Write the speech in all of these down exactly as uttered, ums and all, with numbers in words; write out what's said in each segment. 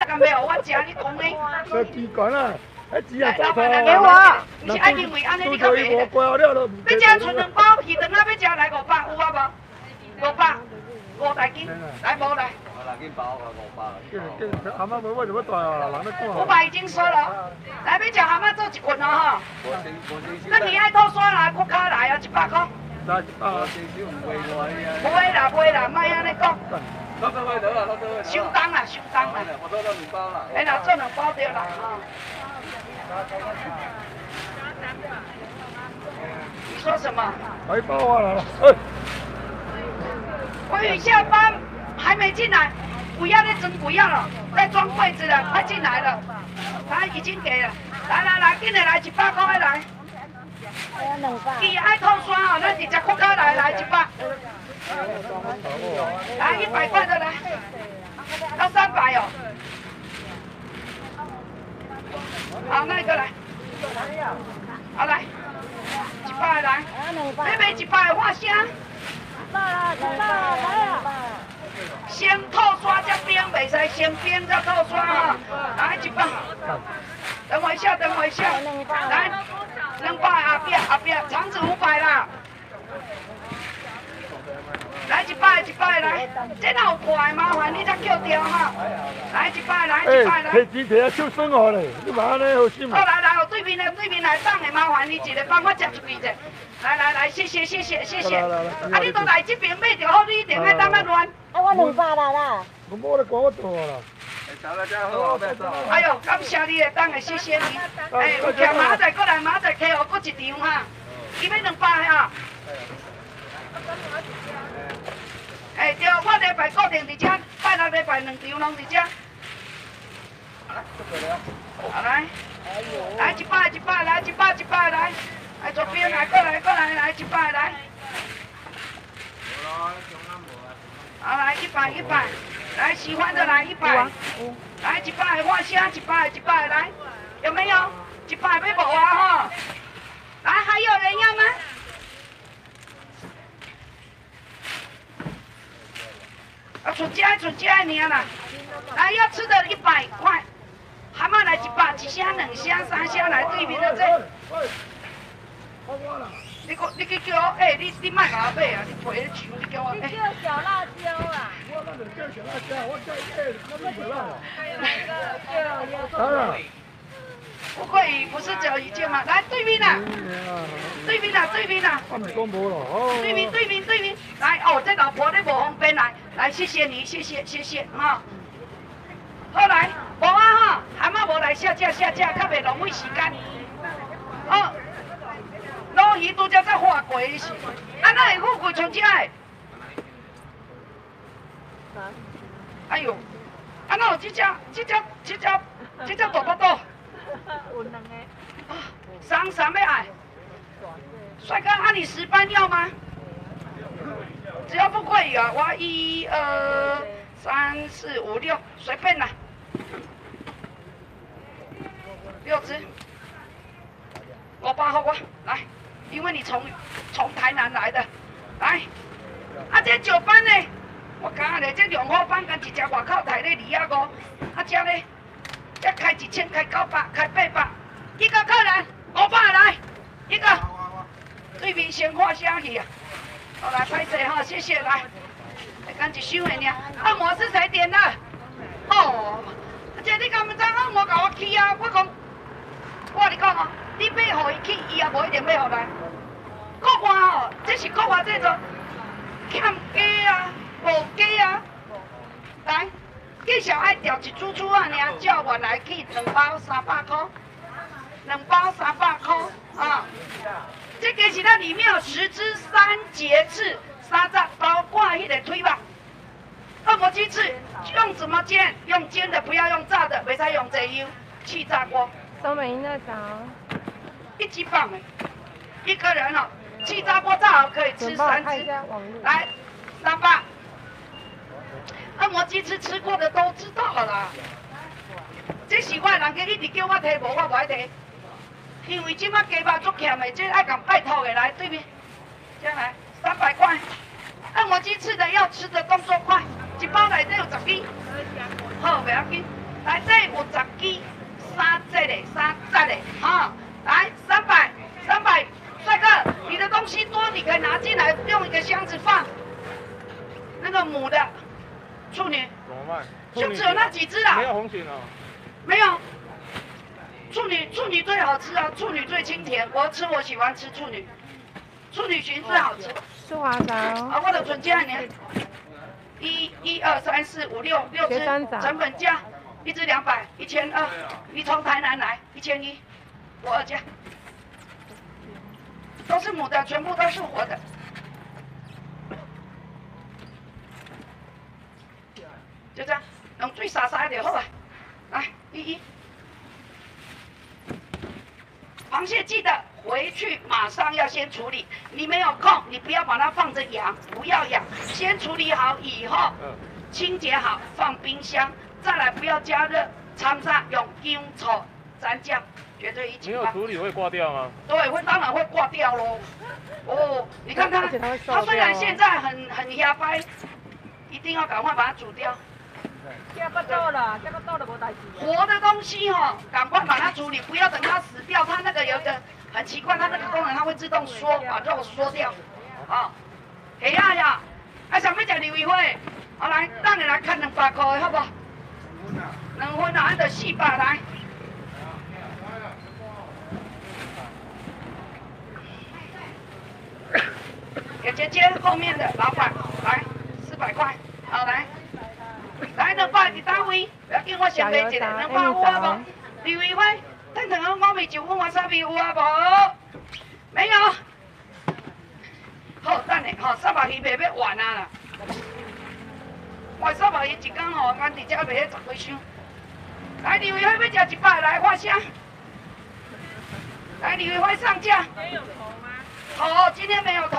敢要我食你讲的？ 这机关啊，迄钱啊早老板拖给我，你是爱认为安尼你较袂？ 我过了了， 要食剩两包鱼肠啊，要食来五百有啊无？五百，五台斤，来无来？ 来斤包个五百。 阿妈无我就要带啊，人咧赶。 五百已经收了，来要食阿妈做一棍哦吼。那你爱拖刷来，骨卡来啊，一百块。 来一百。 不会啦，不会啦，莫安尼讲。 攞得去得啦，攞得去。 收单啦，收单啦。 我做咗兩包啦。 哎啦，做兩包對啦，哈。你說什麼？ 來包啊來了，哎。 我雨下班還沒進來，不要再蒸不要了，在裝櫃子了，快進來了。他已經給了，來來來，今日來一百塊來。你愛透酸哦，那你只骨卡來來一百。来一百塊的來，要三百哦。好，那個來，好來，一百來，妹妹一百畫聲。先透刷再冰，袂使先冰再透刷哈。来一百，等我一下，等我一下，來，兩百後邊後邊，腸子五百啦。来一百一百来，这哪有破的麻烦你才叫掉哈。来一百来一百来。 摕钱摕啊手酸哦咧，你嘛安尼好心好来来，我对面的对面来放的麻烦你一个帮我接出去者。来来来，谢谢谢谢谢谢。啊，你都来这边买就好，你一定爱当啊乱。 啊，我两百啦啦。 我冇咧管我做啦。 哎呦，感谢你的当的，谢谢你。哎，有欠马仔过来，马仔客户过一张哈，伊要两百哈。哎，对，我礼拜固定伫遮，拜六礼拜两场拢伫遮。好来，来一百一百来，一百一百来，来左边来，过来过来来一百来。好来一百一百，来喜欢的来一百，来一百画虾，一百一百来，有没有？一百要无啊哈？来，还有人要吗？啊，出家出家尔啦，来要吃的一百块，蛤蟆来一百，一箱、两箱、三箱来对面的这。你个你去叫我，哎、欸，你你莫甲我买啊，你赔得钱，你叫我。你叫小辣椒啊。 我那就叫小辣椒，我叫哎，那么不辣。 哪个？ 不会不是只有一件吗？来对面啦，对面啦，对面啦。 我咪讲无咯，哦。 对面对面对面，来哦，这老婆你无方便来，来谢谢你，谢谢谢谢哈。好来，无啊哈，蛤蟆无来下架下架，较袂浪费时间。哦，老鱼拄则在化过是，啊那会富贵像这个？哎呦，啊那有这只这只这只这只大巴肚。 有两个。 上什么爱？帅哥，啊你十班要吗？只要不贵啊，我一二三四五六，随便啦，六只，我包好我来，因为你从从台南来的，来，啊这九班呢？我刚刚咧这两号班跟一只外口台咧二啊五，啊这咧，这开一千，开九百，开八百，一个客人五百来，一个，对面先画虾去啊。好来，拍谁哈？谢谢，来，赶紧收的呢。按摩是谁点的？哦，这你敢不知按摩甲我起啊？我讲，我跟你讲哦，你买互伊起，伊也无一定买互来。国外哦，这是国外这种欠价啊，无价啊。来，至少爱调一组组啊，尔叫我来去两包三百块，两包三百块啊。这个是它里面有十只三节翅沙蚱，包括迄个腿吧。按摩鸡翅用怎么煎？用煎的，不要用炸的，袂使用这油气炸锅。 都没那啥。 一级棒哎，一个人哦，气炸锅炸好可以吃三只。来，三八。按摩鸡翅吃过的都知道啦。这是我人家一直叫我提，无我无爱提。因为即摆鸡肉足欠的，这爱讲拜托的来对面，这样来三百块。按摩鸡翅的要吃的动作快，一包内底有十斤，好袂要紧。 来，这有十支，三只的，三只的，哈，来三百，三百，帅哥，你的东西多，你可以拿进来，用一个箱子放。那个母的处女， 怎么办？ 就只有那几只啦。 没有红鲟哦。 没有。处女，处女最好吃啊，处女最清甜，我吃我喜欢吃处女，处女鲟最好吃。 舒华嫂。 啊，我的存价呢？一、一二三四五六六只，成本价一只两百，一千二。你从台南来，一千一，我二价。都是母的，全部都是活的。就这样，用最洒洒就好了。来，一一。螃蟹记得回去马上要先处理，你没有空，你不要把它放着养，不要养，先处理好以后，清洁好放冰箱，再来不要加热，掺上用姜醋蘸酱，绝对一级棒。 没有处理会挂掉吗？ 对，会当然会挂掉喽。哦，你看它，它虽然现在很很压掰，一定要赶快把它煮掉。 这个倒了，这个倒了无代志。 活的东西哈、哦，赶快把它处理，不要等它死掉。它那个有一个很奇怪，它那个功能它会自动缩，把肉缩掉。啊，系啊呀，啊想要食牛尾花，好来，等你来看两百块的好不好？两份啊，按着四百来。给姐姐后面的老板来四百块，好来。来，两百伫单位，不要紧，我先买一个，两百有啊无？牛尾花，等等我咪就问我啥物有啊无？没有。好，等下，吼，三百鱼卖要完啊啦。我三百鱼一工吼，俺直接卖迄十几箱。来，牛尾花要食一百，来画虾。来，牛尾花上架。今天有头吗？头，今天没有头。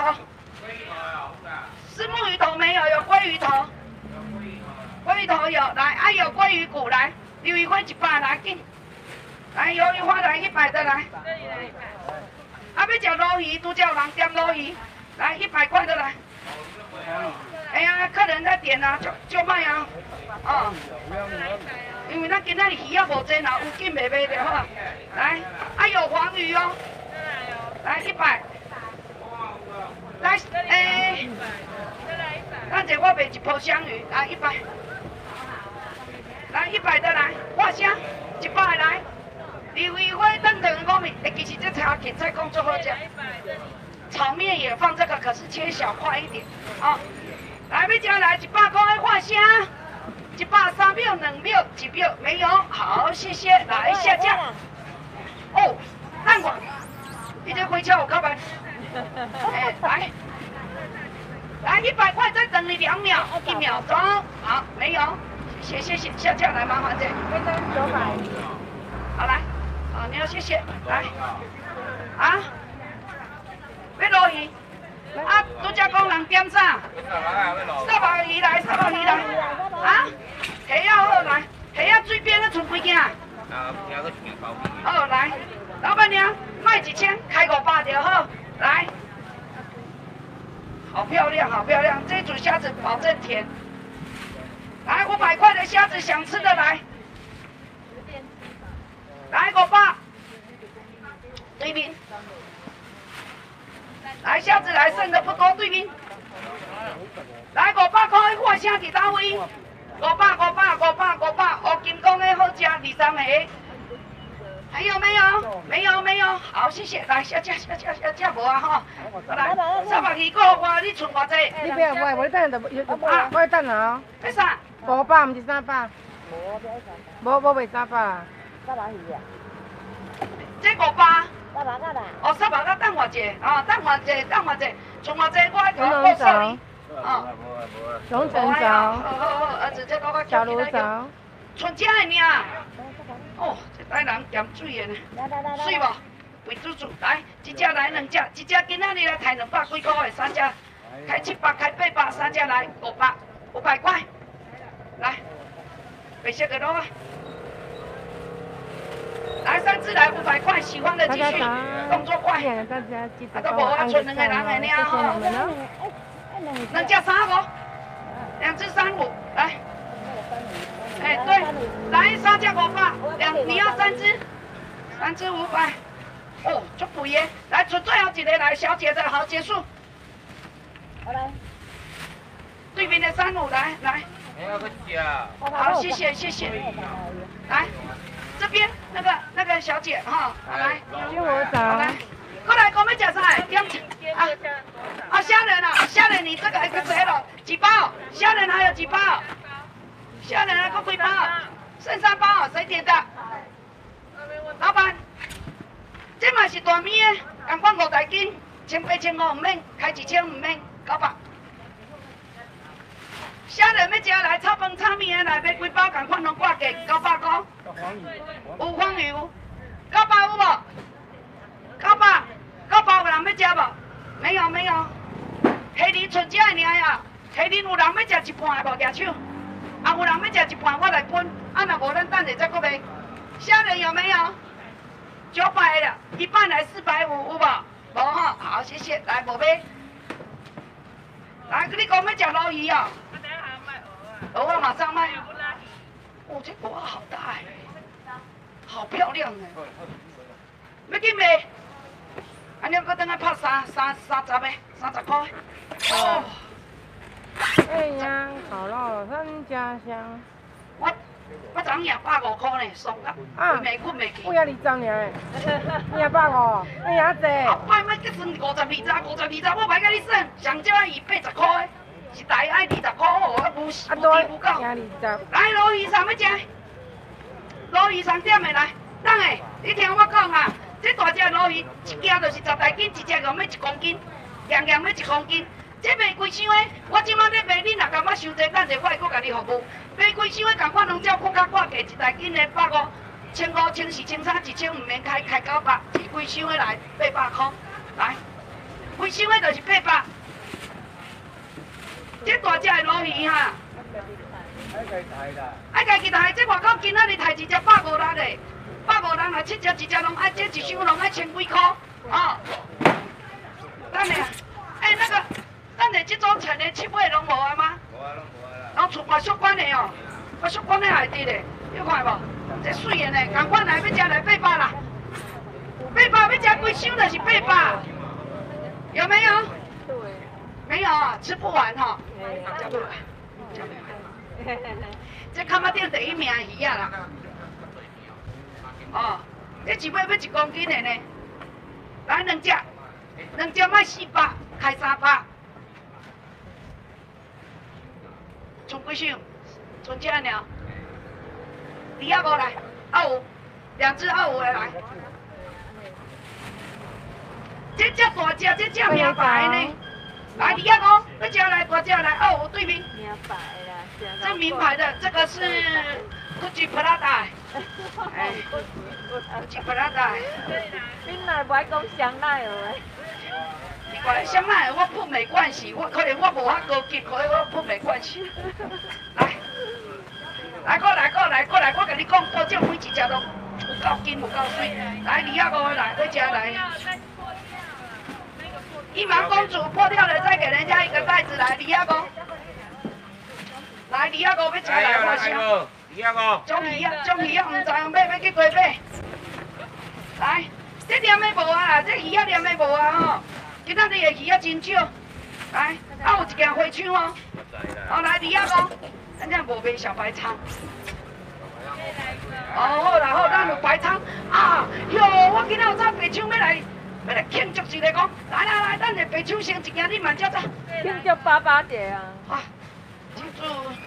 是木鱼头没有，有鲑鱼头。鲑鱼头有，来，啊有鲑鱼骨来，鱿鱼花一百来紧，来鱿鱼花来一百的来，啊要食鲈鱼，拄叫人点鲈鱼，来一百块的来。哎呀，客人在点啊，就就卖啊，哦，因为咱今仔日鱼啊无济，若有紧卖卖就好。来，啊有黄鱼哦，来一百，来诶，咱这我卖一泡香鱼，来一百。来一百的来，画虾，一百来，鱿鱼花等等我们，哎，其实这菜芹菜工作好吃，炒面也放这个，可是切小块一点，啊、哦，来要加来一百块画虾，一百三秒、两秒、一秒没有，好，谢谢，来下架。哦，蛋黄，你这回敲我靠板，哎，来，来一百块，再等你两秒，一秒钟，好，没有。谢谢谢下架来麻烦姐， 九百。 好来，好你要谢谢来，啊，要鲈鱼，啊，拄则讲人点啥？三百鱼来，三百鱼来，啊，虾仔好来，虾仔水边咧剩几件？啊，好来，老板娘卖一千，开五百就好，来，好漂亮，好漂亮，这组虾子保证甜。来五百块的虾子，想吃的来，来五百，对面，来虾子来，剩的不多，对面，来五百块货虾伫单位，五百五百五百五百，乌金公的好吃，二三个，还有没有？没有没有，好谢谢，来下架下架下架无啊哈，来三百二个我你剩偌济？ 你不要买，我等下就啊，我等下哦。 要啥？ 五百唔是三百，无无卖三百。三百鱼啊？ 这五百。 三百个啦。 哦，三百个等偌济，哦，等偌济，等偌济，剩偌济我来给我收你。哦。 龙泉粥。 好好好，儿子这个我小卤粥。 剩这个呢？哦，这台人咸水的呢，水无？肥猪猪，来，一只来两只，一只今仔日来抬两百几块的，三只开七百，开八百，三只来五百，五百块。来，白色的肉啊！来三只来五百块，喜欢的继续，动作快。啊，都无啊，剩两个人的了吼。两只三五，两只三五，来。 哎，对，来三只五百，两你要三只，三只五百。哦，足贵耶！来，出最后一个来，小姐的好结束。 我来。 对面的三五来来。 没有个假。 好，谢谢谢谢。来，这边那个那个小姐哈，来， 请我找。 来，过来，我们讲啥？点啊啊，虾仁啊，虾仁你这个 X L 几包？虾仁还有几包？虾仁还够几包？剩三包，谁点的？老板，这嘛是大面的，共款五台斤，千八千五唔免，开一千唔免，九百。虾仁要食来炒饭炒面的来，买几包共款拢挂价九百块。有黄鱼，九百有无？九百，九百有人要食无？没有没有，虾仁剩这尔呀。虾仁有人要食一半的无举手？啊，有人要食一半，我来分。啊，若无咱等下再搁卖。虾仁有没有？九百的，一半来四百五，有无？无哈，好，谢谢。来，无买。来，你讲要食鲈鱼哦？鹅啊，马上卖。哦，这鹅好大哎，好漂亮哎。要紧卖？安尼搁等下拍三三三十的，三十块。哦。 哎呀，烤肉三家香。 我我昨夜百五块呢，爽到啊， 袂困袂去。 我也二十尔诶，二百五，哎呀济。 后摆莫计算五十二十，五十二十我歹甲你算，上少伊八十块，是大爱二十块哦，啊无无低无够。 二十。 来鲈鱼肠要食，鲈鱼肠点的来，等下你听我讲啊，这大只鲈鱼一件就是十台斤，一只要要一公斤，样样要一公斤。这卖几箱的，我即摆咧卖，你若感觉伤济，等下我会搁甲你服务。卖几箱的，共款拢照骨较挂价，一台斤的百五，千五、千四、千三、一千，唔免开，开九百，是几箱的来八百块，来，几箱的就是八百。这大只的鲈鱼哈， 爱家己抬啦。 爱家己抬，这外口今仔日抬一只百五六的，百五六若七只，一只拢爱，这一箱拢爱千几块，哦。等下，哎那个。咱的这种菜的七八拢无啊吗？ 无啊，拢无啊啦。 拢厝外宿管的哦，外宿管的海底的，你看无？这水的呢，共款来要食来八百啦，八百要食几箱就是八百，有没有？没有啊，吃不完哈。吃不完，吃不完。这看不定第一名鱼啊啦。哦，这一尾要一公斤的呢。来两只，两只卖四百，开三百。剩几箱？剩这样了。二幺五来，二五，两只二五的来。这只大只，这只名牌呢。来，二幺五，要只来大只来，二五对面。名牌啦。这名牌的，这个是 Gucci Prada。哎 ，Gucci Prada。 你哪不爱讲香奈儿？ 你讲香奈儿我不没关系，我可能我无遐高级，可能我不没关系。来，来过来过来过来，我跟你讲，保证每一只都有够金有够水。来，二幺五来，要吃来。一毛公主破掉了，再给人家一个袋子来，二幺五。来，二幺五要吃来花香。 二幺五。 中鱼啊，中鱼啊，唔知用买要去过买。来，这念的无啊啦，这鱼啊念的无啊吼。今仔日的鱼啊真少，来，啊有一件花枪哦，哦来二幺五，咱这无卖小白鲳。哦好啦好，咱有白鲳啊，哟，我今仔有找白鲳要来要来庆祝一个讲，来来来，咱的白鲳先一件，你慢叫走。 庆祝爸爸节啊！ 啊，庆祝，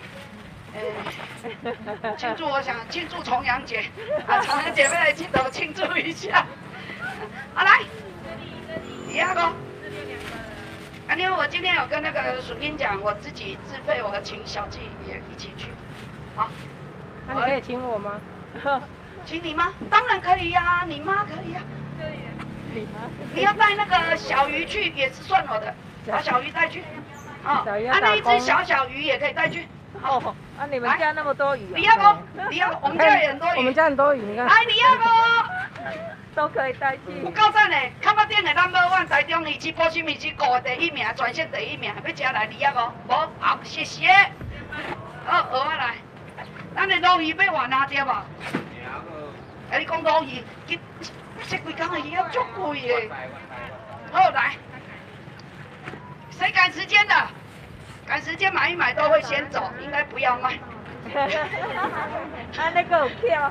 诶，庆祝我想庆祝重阳节，啊重阳节要来庆祝庆祝一下，啊来。第二个，啊，因为我今天有跟那个薯斌讲，我自己自费，我请小季也一起去，好。 那你可以请我吗？ 请你吗？当然可以呀、啊，你妈可以呀、啊。可以。你妈。你要带那个小鱼去也是算我的，把小鱼带去。啊，啊，那一只小小鱼也可以带去。 哦，啊，你们家那么多鱼、啊。 李亚哥，李亚，我们家也很多鱼。 我们家很多鱼，你看。 来，李亚哥。 都可以带去。 有够赞的，较捌顶的 number one 台中鱼市保鲜米市股的第一名，全省第一名，要吃来二啊五，无好，谢谢。好，蚵仔来， 咱的鲈鱼要偌拿对无？哎，你讲鲈鱼，这这几工的鱼要足贵的。好来，谁赶时间的？赶时间买一买都会先走，应该不要卖。 啊，那个有票。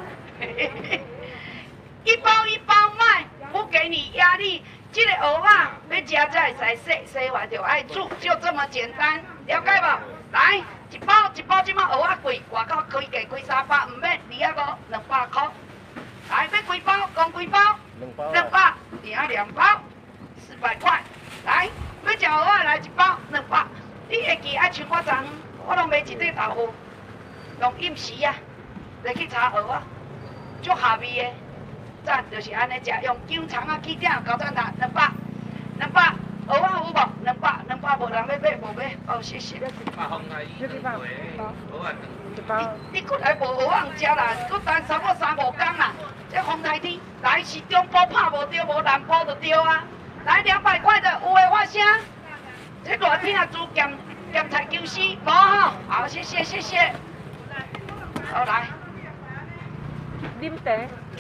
一包一包卖，不给你压力。这个蚵仔要食才会使洗，洗完就爱煮，就这么简单，了解无？来，一包一包，即马蚵仔贵，外口可以价几三百，唔免二啊五，两百块。来，要几包？讲几包？ 两包。 两百，二啊两包，四百块。来，要食蚵仔来一包两百。你会记爱像我昨昏，我拢买一块豆腐，用饮时啊，来去炒蚵仔，足下味的。赞就是安尼食，用姜肠啊起点搞赞啦，两百，两百，蚵仔有无？两百，两百无人要买，无买，哦，谢谢。 八方来一包， 一包。 你过来无蚵仔食啦，搁等差不多三五工啦。这风台天，来是中部拍无着，无南部就对啊。来两百块的，有诶发声。这热天啊，煮咸咸菜姜丝，无吼？好，谢谢谢谢。好来。 啉茶。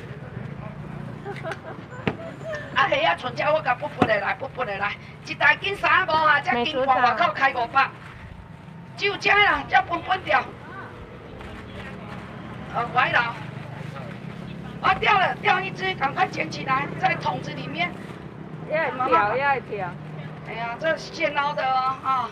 啊，虾啊，剩只我甲补补的来，补补的来，一大斤三五啊，才金矿外口开五百，只有这啦，这分分掉。呃，歪了，啊掉了，掉一只，赶快捡起来，在桶子里面。 也会跳，也会跳。 哎呀，这是现捞的哦，啊。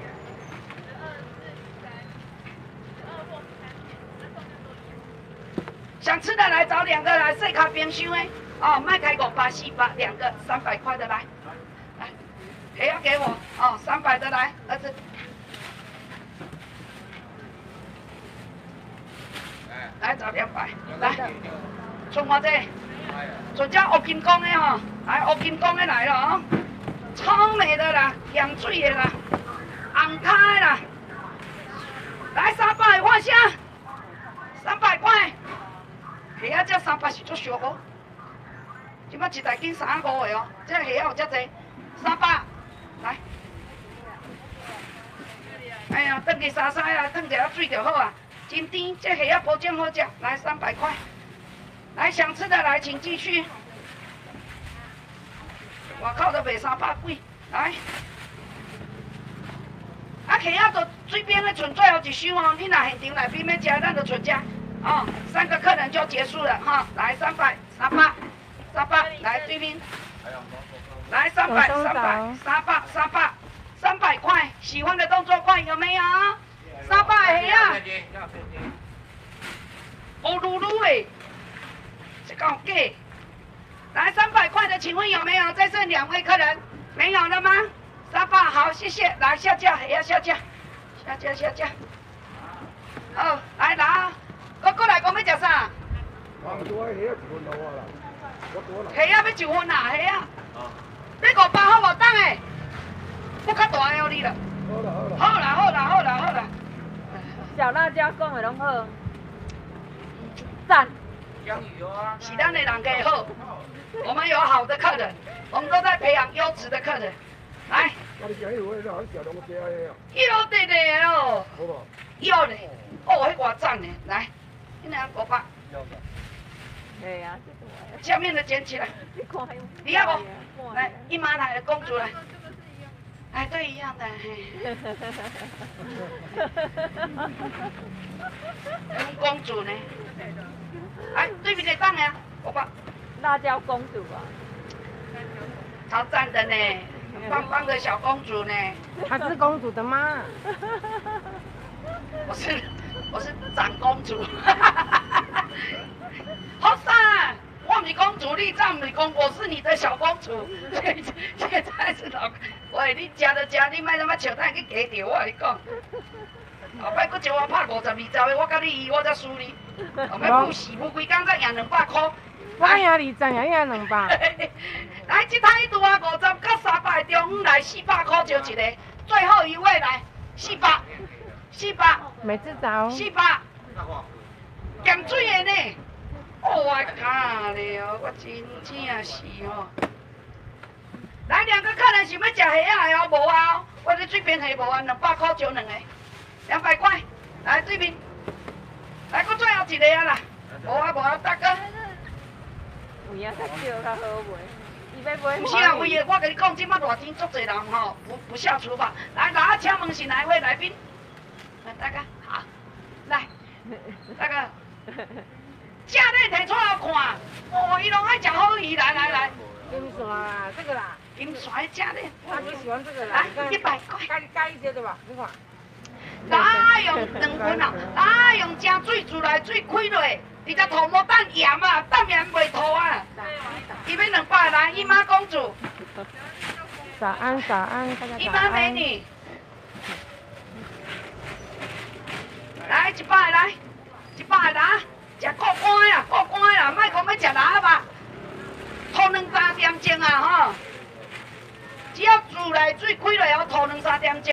想吃的来找两个来，细卡冰箱的。哦，卖开五百四百两个，三百块的来，来，也要给我哦，三百的来，儿子，来找两百，来，春花姐，准叫乌金光的哈，来乌金光的来了哦，超美的啦，养水的啦，红卡的啦，来三百换下，三百块，虾啊，这三百是足俗哦。即摆一大斤三五个哦，这虾有遮济，三百，来。哎呀，转去沙沙啊，烫一下水就好啊，真甜，这虾啊保证好食，来三百块。来，想吃的来，请继续。外口都卖三百几，来。啊，虾啊，都水边的剩最后一箱哦，你若现场内边要吃，咱就剩这。哦，三个客人就结束了哈，来三百，三百。三百，来对面，来三百，三百，三百，三百，三百块，喜欢的动作快有没有？三百虾啊，乌噜噜的，这个假。来三百块的，请问有没有？再剩两位客人，没有了吗？三百好，谢谢。来下架，还要下架，下架下架。好，来拿，过过来，讲要食啥？虾啊，要一份啊，虾啊！你五百好无等诶？不较大个你了。好啦好啦好啦好啦。 小辣椒讲的拢好，赞。 是咱的人家好，我们有好的客人，我们都在培养优质的客人。来。有的的哦。有的，哦，迄偌赞呢，来，你俩五百。 对呀。 下面的捡起来，你要不？来，姨妈来了，公主来。哎，对，一样的。公主呢？哎，对面的档呀，我把。 辣椒公主啊。 超赞的呢，棒棒的小公主呢。 她是公主的妈。 我是，我是长公主。好赞！我不是公主，你丈不是公，我是你的小公主。现现在是老，喂，你食就食，你莫他妈笑他去加着我，你讲。后摆佫叫我拍五十二十的，我甲你赢，我才输你。后摆不死不规工才赢两百块。 我赢二十，赢两百。 来，这态度啊，五十甲三百中午来四百块就一个，最后一位来四百，四百。 没吃着。 四百。咸水的呢？我靠了，我真正是哦。来，两个客人想要吃虾仔的哦，无啊，我这水边虾无啊，两百块就两个，两百块。来对面， 来，搁最后一个啊啦，无啊无啊，大哥。 有影较少较好卖，伊要买。 不是啊，为了我跟你讲，即摆热天足侪人吼，不不下厨房。来，大家请问是哪一位来宾？来，大哥，好，来，大哥，价咧摕出来看，哦，伊拢爱食好鱼，来来来， 金线啊，这个啦， 金船价咧， 他就喜欢这个啦。 来一百块。 加加一些对吧？你看。 哪用两分啊？哪用正水煮来水开落，直接涂抹蛋盐啊，蛋盐袂涂啊。伊要两百来，姨妈公主。 早安，早安，大家姨妈美女。来一百来，一百来，食够干啊，够干啊，莫讲要食喇叭，涂两三点钟啊吼。只要煮来水开落，要涂两三点钟。